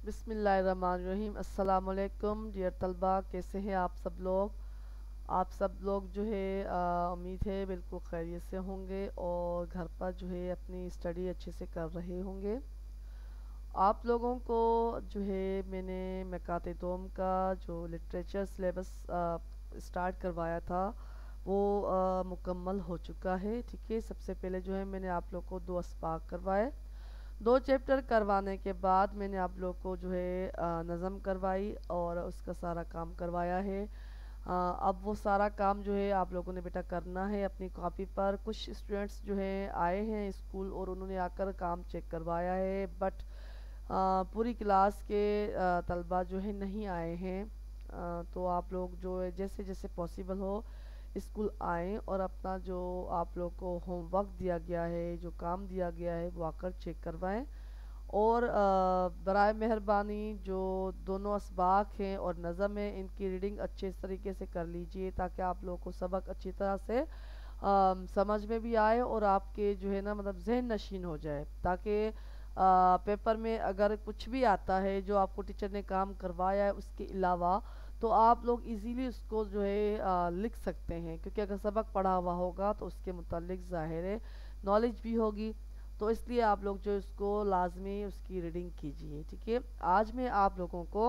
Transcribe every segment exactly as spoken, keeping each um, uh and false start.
بسم اللہ الرحمن الرحیم۔ السلام علیکم ڈیئر طلبہ، کیسے ہیں آپ سب لوگ؟ آپ سب لوگ جو ہے آ، امید ہے بالکل خیریت سے ہوں گے اور گھر پر جو ہے اپنی اسٹڈی اچھے سے کر رہے ہوں گے۔ آپ لوگوں کو جو ہے میں نے میکات دوم کا جو لٹریچر سلیبس اسٹارٹ کروایا تھا وہ آ، مکمل ہو چکا ہے، ٹھیک ہے۔ سب سے پہلے جو ہے میں نے آپ لوگ کو دو اسباق کروائے، دو چیپٹر کروانے کے بعد میں نے آپ لوگ کو جو ہے آ، نظم کروائی اور اس کا سارا کام کروایا ہے۔ آ، اب وہ سارا کام جو ہے آپ لوگوں نے بیٹا کرنا ہے اپنی کاپی پر۔ کچھ اسٹوڈنٹس جو ہیں آئے ہیں اسکول اور انہوں نے آ کر کام چیک کروایا ہے، بٹ پوری کلاس کے آ، طلبہ جو ہے نہیں آئے ہیں۔ آ، تو آپ لوگ جو ہے جیسے جیسے پاسیبل ہو اسکول آئیں اور اپنا جو آپ لوگ کو ہوم ورک دیا گیا ہے، جو کام دیا گیا ہے وہ آ کر چیک کروائیں۔ اور آ، برائے مہربانی جو دونوں اسباق ہیں اور نظم ہے ان کی ریڈنگ اچھے طریقے سے کر لیجئے تاکہ آپ لوگوں کو سبق اچھی طرح سے آ، سمجھ میں بھی آئے اور آپ کے جو ہے نا مطلب ذہن نشین ہو جائے، تاکہ آ، پیپر میں اگر کچھ بھی آتا ہے جو آپ کو ٹیچر نے کام کروایا ہے اس کے علاوہ تو آپ لوگ ایزیلی اس کو جو ہے آ، لکھ سکتے ہیں، کیونکہ اگر سبق پڑھا ہوا ہوگا تو اس کے متعلق ظاہر ہے نالج بھی ہوگی۔ تو اس لیے آپ لوگ جو اس کو لازمی اس کی ریڈنگ کیجئے، ٹھیک ہے۔ آج میں آپ لوگوں کو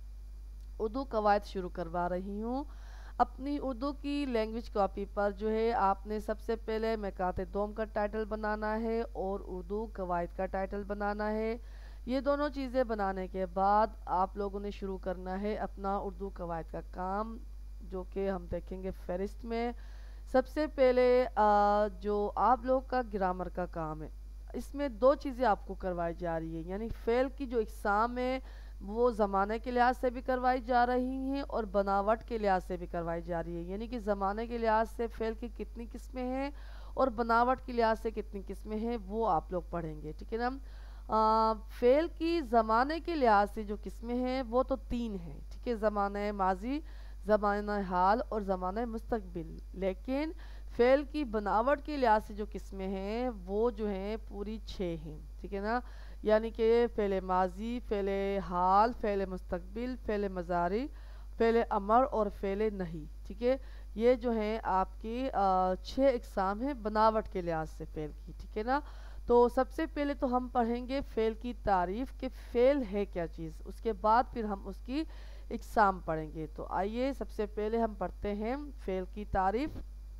اردو قواعد شروع کروا رہی ہوں۔ اپنی اردو کی لینگویج کاپی پر جو ہے آپ نے سب سے پہلے میکات دوم کا ٹائٹل بنانا ہے اور اردو قواعد کا ٹائٹل بنانا ہے۔ یہ دونوں چیزیں بنانے کے بعد آپ لوگوں نے شروع کرنا ہے اپنا اردو قواعد کا کام، جو کہ ہم دیکھیں گے فہرست میں۔ سب سے پہلے آ، جو آپ لوگ کا گرامر کا کام ہے، اس میں دو چیزیں آپ کو کروائی جا رہی ہیں، یعنی فعل کی جو اقسام ہے وہ زمانے کے لحاظ سے بھی کروائی جا رہی ہیں اور بناوٹ کے لحاظ سے بھی کروائی جا رہی ہیں، یعنی کہ زمانے کے لحاظ سے فعل کی کتنی قسمیں ہیں اور بناوٹ کے لحاظ سے کتنی قسمیں ہیں وہ آپ لوگ پڑھیں گے، ٹھیک ہے نا۔ آ، فعل کی زمانے کے لحاظ سے جو قسمیں ہیں وہ تو تین ہیں، ٹھیک ہے، زمانہ ماضی، زمانہ حال اور زمانہ مستقبل، لیکن فعل کی بناوٹ کے لحاظ سے جو قسمیں ہیں وہ جو ہیں پوری چھ ہیں، ٹھیک ہے نا۔ یعنی کہ فعل ماضی، فعل حال، فعل مستقبل، فعل مضارع، فعل امر اور فعل نہیں، ٹھیک ہے۔ یہ جو ہیں آپ کی آ، چھ اقسام ہیں بناوٹ کے لحاظ سے فعل کی، ٹھیک ہے نا۔ تو سب سے پہلے تو ہم پڑھیں گے فعل کی تعریف کہ فعل ہے کیا چیز، اس کے بعد پھر ہم اس کی اقسام پڑھیں گے۔ تو آئیے سب سے پہلے ہم پڑھتے ہیں فعل کی تعریف۔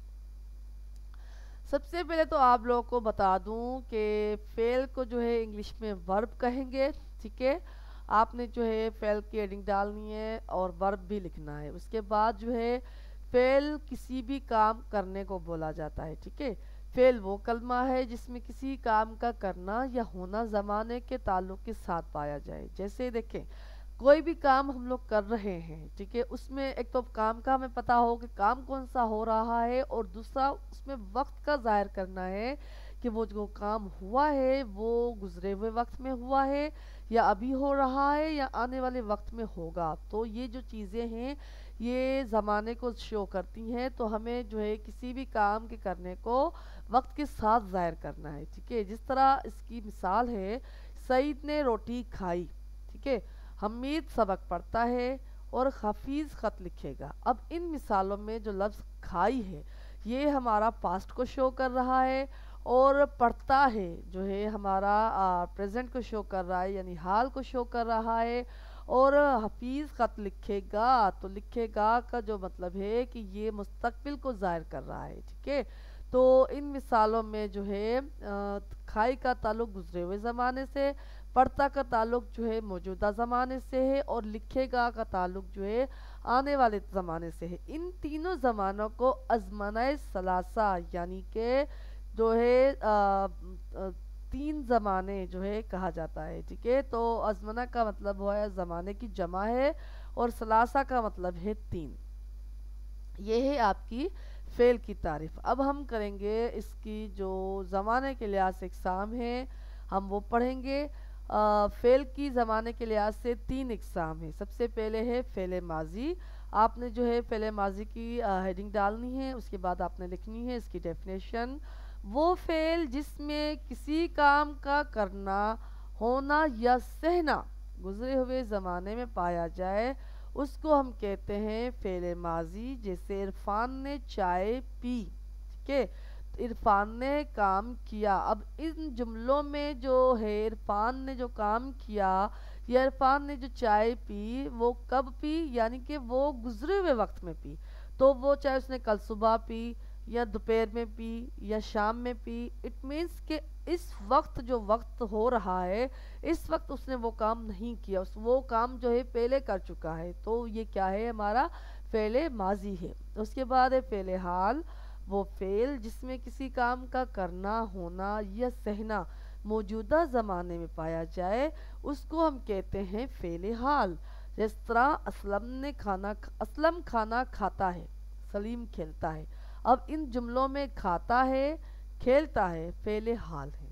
سب سے پہلے تو آپ لوگوں کو بتا دوں کہ فعل کو جو ہے انگلش میں ورب کہیں گے، ٹھیک ہے۔ آپ نے جو ہے فعل کی ہیڈنگ ڈالنی ہے اور ورب بھی لکھنا ہے۔ اس کے بعد جو ہے فعل کسی بھی کام کرنے کو بولا جاتا ہے، ٹھیک ہے۔ فعل وہ کلمہ ہے جس میں کسی کام کا کرنا یا ہونا زمانے کے تعلق کے ساتھ پایا جائے، جیسے دیکھیں کوئی بھی کام ہم لوگ کر رہے ہیں، ٹھیک ہے، اس میں ایک تو کام کا ہمیں پتہ ہو کہ کام کون سا ہو رہا ہے اور دوسرا اس میں وقت کا ظاہر کرنا ہے کہ وہ جو کام ہوا ہے وہ گزرے ہوئے وقت میں ہوا ہے یا ابھی ہو رہا ہے یا آنے والے وقت میں ہوگا۔ تو یہ جو چیزیں ہیں یہ زمانے کو شو کرتی ہیں، تو ہمیں جو ہے کسی بھی کام کے کرنے کو وقت کے ساتھ ظاہر کرنا ہے، ٹھیک ہے۔ جس طرح اس کی مثال ہے سعید نے روٹی کھائی، ٹھیک ہے، حمید سبق پڑھتا ہے اور حفیظ خط لکھے گا۔ اب ان مثالوں میں جو لفظ کھائی ہے یہ ہمارا پاسٹ کو شو کر رہا ہے اور پڑھتا ہے جو ہے ہمارا پریزنٹ کو شو کر رہا ہے، یعنی حال کو شو کر رہا ہے، اور حفیظ خط لکھے گا تو لکھے گا کا جو مطلب ہے کہ یہ مستقبل کو ظاہر کر رہا ہے، ٹھیک ہے۔ تو ان مثالوں میں جو ہے آ، کھائی کا تعلق گزرے ہوئے زمانے سے، پڑھتا کا تعلق جو ہے موجودہ زمانے سے ہے اور لکھے گا کا تعلق جو ہے آنے والے زمانے سے ہے۔ ان تینوں زمانوں کو ازمنہ ثلاثہ یعنی کہ جو ہے آ، آ، تین زمانے جو ہے کہا جاتا ہے، ٹھیک ہے۔ تو ازمنہ کا مطلب ہوا ہے زمانے کی جمع ہے اور ثلاثہ کا مطلب ہے تین۔ یہ ہے آپ کی فعل کی تعریف۔ اب ہم کریں گے اس کی جو زمانے کے لحاظ سے اقسام ہیں ہم وہ پڑھیں گے۔ آ، فعل کی زمانے کے لحاظ سے تین اقسام ہیں۔ سب سے پہلے ہے فعل ماضی۔ آپ نے جو ہے فعل ماضی کی ہیڈنگ ڈالنی ہے، اس کے بعد آپ نے لکھنی ہے اس کی ڈیفینیشن۔ وہ فعل جس میں کسی کام کا کرنا، ہونا یا سہنا گزرے ہوئے زمانے میں پایا جائے اس کو ہم کہتے ہیں فعل ماضی. جیسے عرفان نے چائے پی. ٹھیک ہے، عرفان نے کام کیا. اب ان جملوں میں جو ہے عرفان نے جو کام کیا یا عرفان نے جو چائے پی وہ کب پی، یعنی کہ وہ گزرے ہوئے وقت میں پی. تو وہ چاہے اس نے کل صبح پی یا دوپہر میں پی یا شام میں پی، اٹ مینس کہ اس وقت جو وقت ہو رہا ہے اس وقت اس نے وہ کام نہیں کیا، اس وہ کام جو ہے پہلے کر چکا ہے. تو یہ کیا ہے، ہمارا فعل ماضی ہے. اس کے بعد ہے فعل حال. وہ فعل جس میں کسی کام کا کرنا، ہونا یا سہنا موجودہ زمانے میں پایا جائے اس کو ہم کہتے ہیں فعل حال. جس طرح اسلم نے کھانا اسلم کھانا کھاتا ہے، سلیم کھیلتا ہے. اب ان جملوں میں کھاتا ہے، کھیلتا ہے فعل حال ہے.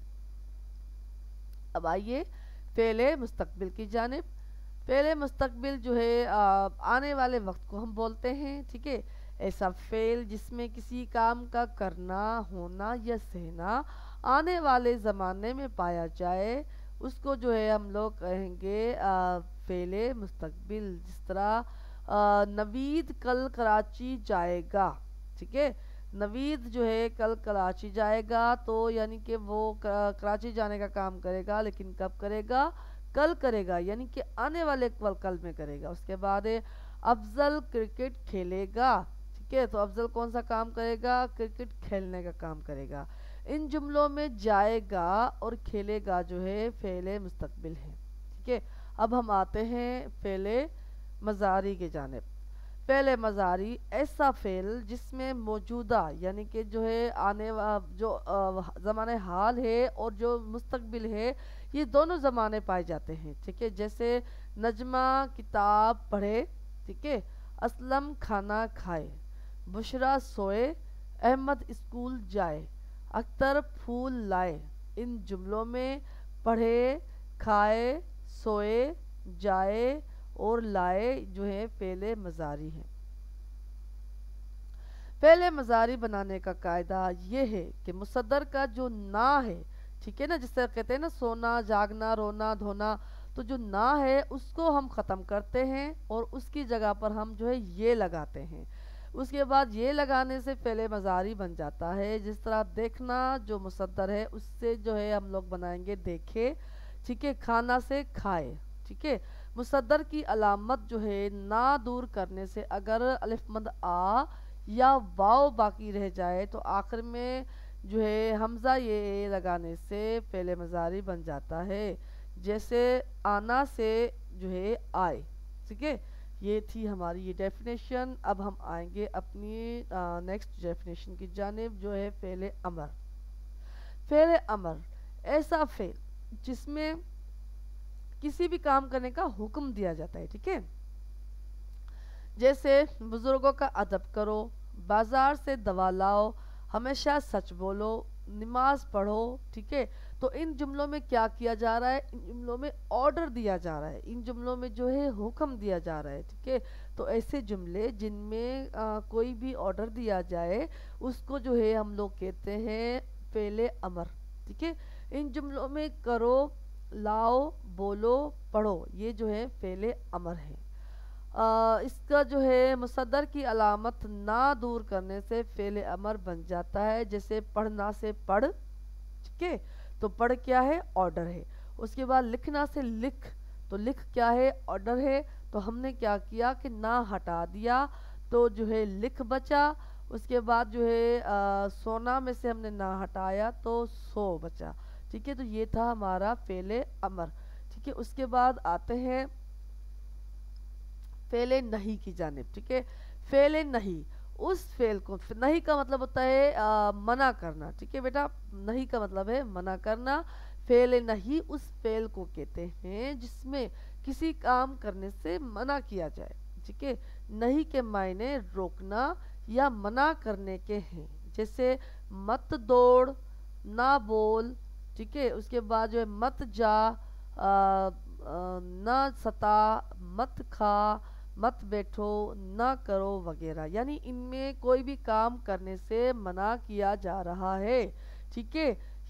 اب آئیے فعل مستقبل کی جانب. فعل مستقبل جو ہے آ، آنے والے وقت کو ہم بولتے ہیں. ٹھیک ہے، ایسا فعل جس میں کسی کام کا کرنا، ہونا یا سہنا آنے والے زمانے میں پایا جائے اس کو جو ہے ہم لوگ کہیں گے آ، فعل مستقبل. جس طرح آ، نوید کل کراچی جائے گا. ٹھیک ہے، نوید جو ہے کل کراچی جائے گا تو یعنی کہ وہ کرا- کراچی جانے کا کام کرے گا، لیکن کب کرے گا، کل کرے گا، یعنی کہ آنے والے کل کل میں کرے گا. اس کے بعد ہے افضل کرکٹ کھیلے گا. ٹھیک ہے، تو افضل کون سا کام کرے گا، کرکٹ کھیلنے کا کام کرے گا. ان جملوں میں جائے گا اور کھیلے گا جو ہے فعل مستقبل ہے. ٹھیک ہے، اب ہم آتے ہیں فعل مضارع کی جانب. فعل مضارع ایسا فعل جس میں موجودہ یعنی کہ جو ہے آنے وا جو آ، زمانہ حال ہے اور جو مستقبل ہے یہ دونوں زمانے پائے جاتے ہیں. ٹھیک ہے، جیسے نجمہ کتاب پڑھے. ٹھیک ہے، اسلم کھانا کھائے، بشرا سوئے، احمد اسکول جائے، اختر پھول لائے. ان جملوں میں پڑھے، کھائے، سوئے، جائے اور لائے جو ہے فعل مضارع ہے. فعل مضارع بنانے کا قاعدہ یہ ہے کہ مصدر کا جو نا ہے، ٹھیک ہے نا، جس طرح کہتے ہیں نا سونا، جاگنا، رونا، دھونا، تو جو نا ہے اس کو ہم ختم کرتے ہیں اور اس کی جگہ پر ہم جو ہے یہ لگاتے ہیں. اس کے بعد یہ لگانے سے فعل مضارع بن جاتا ہے. جس طرح دیکھنا جو مصدر ہے اس سے جو ہے ہم لوگ بنائیں گے دیکھے. ٹھیک ہے، کھانا سے کھائے. ٹھیک ہے، مصدر کی علامت جو ہے نا دور کرنے سے اگر الف مد آ یا واو باقی رہ جائے تو آخر میں جو ہے حمزہ یہ لگانے سے فعل مضارع بن جاتا ہے. جیسے آنا سے جو ہے آئے. ٹھیک ہے، یہ تھی ہماری یہ ڈیفینیشن. اب ہم آئیں گے اپنی نیکسٹ ڈیفینیشن کی جانب جو ہے فعل امر. فعل امر ایسا فعل جس میں کسی بھی کام کرنے کا حکم دیا جاتا ہے. ٹھیک ہے، جیسے بزرگوں کا ادب کرو، بازار سے دوا لاؤ، ہمیشہ سچ بولو، نماز پڑھو. ٹھیک ہے، تو ان جملوں میں کیا کیا جا رہا ہے، ان جملوں میں آرڈر دیا جا رہا ہے، ان جملوں میں جو ہے حکم دیا جا رہا ہے. ٹھیک ہے، تو ایسے جملے جن میں آ, کوئی بھی آرڈر دیا جائے اس کو جو ہے ہم لوگ کہتے ہیں فعل امر. ٹھیک ہے، ان جملوں میں کرو، لاؤ، بولو، پڑھو، یہ جو ہے فعل امر ہے. آ, اس کا جو ہے مصدر کی علامت نہ دور کرنے سے فعل امر بن جاتا ہے. جیسے پڑھنا سے پڑھ. ٹھیک ہے، تو پڑھ کیا ہے، آرڈر ہے. اس کے بعد لکھنا سے لکھ، تو لکھ کیا ہے، آرڈر ہے. تو ہم نے کیا کیا کہ نہ ہٹا دیا تو جو ہے لکھ بچا. اس کے بعد جو ہے آ, سونا میں سے ہم نے نہ ہٹایا تو سو بچا. ٹھیک ہے، تو یہ تھا ہمارا فعل امر. ٹھیک ہے، اس کے بعد آتے ہیں فعل نہیں کی جانب. ٹھیک ہے، فعل نہیں اس فعل کو، نہیں کا مطلب ہوتا ہے آ, منع کرنا. ٹھیک ہے بیٹا، نہیں کا مطلب ہے منع کرنا. فعل نہیں اس فعل کو کہتے ہیں جس میں کسی کام کرنے سے منع کیا جائے. ٹھیک ہے، نہیں کے معنی روکنا یا منع کرنے کے ہیں. جیسے مت دوڑ، نہ بول. ٹھیک ہے، اس کے بعد جو ہے مت جا، آ, آ, نہ ستا، مت کھا، مت بیٹھو، نہ کرو وغیرہ. یعنی ان میں کوئی بھی کام کرنے سے منع کیا جا رہا ہے. ٹھیک ہے،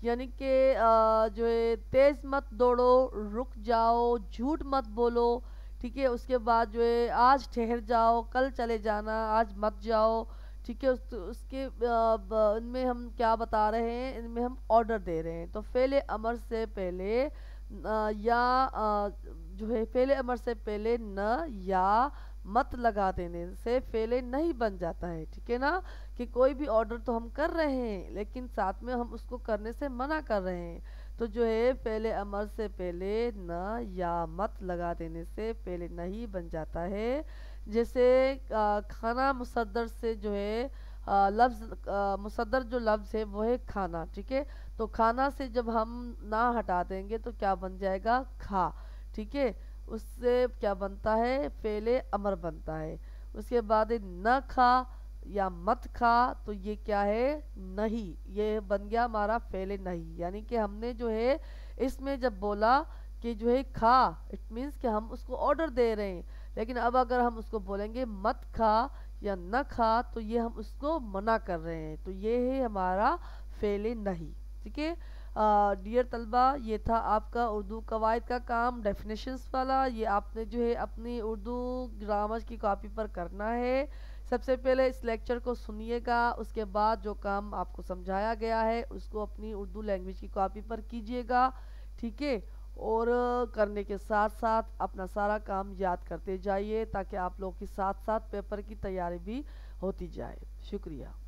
یعنی کہ آ، جو ہے تیز مت دوڑو، رک جاؤ، جھوٹ مت بولو، ٹھیک ہے، اس کے بعد جو ہے آج ٹھہر جاؤ، کل چلے جانا، آج مت جاؤ، ٹھیک ہے، اس اس کے آ، ب- ان میں ہم کیا بتا رہے ہیں، ان میں ہم آرڈر دے رہے ہیں، تو فعل امر سے پہلے آ، یا آ، جو ہے فعل امر سے پہلے نہ یا مت لگا دینے سے فعل نہیں بن جاتا ہے، ٹھیک ہے نا، کہ کوئی بھی آرڈر تو ہم کر رہے ہیں لیکن ساتھ میں ہم اس کو کرنے سے منع کر رہے ہیں، تو جو ہے فعل امر سے پہلے نہ یا مت لگا دینے سے فعل نہیں بن جاتا ہے۔ جیسے آ، کھانا مصدر سے جو ہے آ، لفظ آ، مصدر جو لفظ ہے وہ ہے کھانا، ٹھیک ہے، تو کھانا سے جب ہم نہ ہٹا دیں گے تو کیا بن جائے گا، کھا، ٹھیک ہے، اس سے کیا بنتا ہے، فعل امر بنتا ہے۔ اس کے بعد ہے نہ کھا یا مت کھا، تو یہ کیا ہے، نہیں، یہ بن گیا ہمارا فعل نہیں، یعنی کہ ہم نے جو ہے اس میں جب بولا کہ جو ہے کھا، اٹ مینس کہ ہم اس کو آرڈر دے رہے ہیں، لیکن اب اگر ہم اس کو بولیں گے مت کھا یا نہ کھا تو یہ ہم اس کو منع کر رہے ہیں، تو یہ ہے ہمارا فعل نہیں، ٹھیک ہے۔ ڈیئر طلبہ، یہ تھا آپ کا اردو قواعد کا کام ڈیفینیشنز والا، یہ آپ نے جو ہے اپنی اردو گرامر کی کاپی پر کرنا ہے۔ سب سے پہلے اس لیکچر کو سنیے گا، اس کے بعد جو کام آپ کو سمجھایا گیا ہے اس کو اپنی اردو لینگویج کی کاپی پر کیجیے گا، ٹھیک ہے، اور کرنے کے ساتھ ساتھ اپنا سارا کام یاد کرتے جائیے تاکہ آپ لوگ کے ساتھ ساتھ پیپر کی تیاری بھی ہوتی جائے۔ شکریہ۔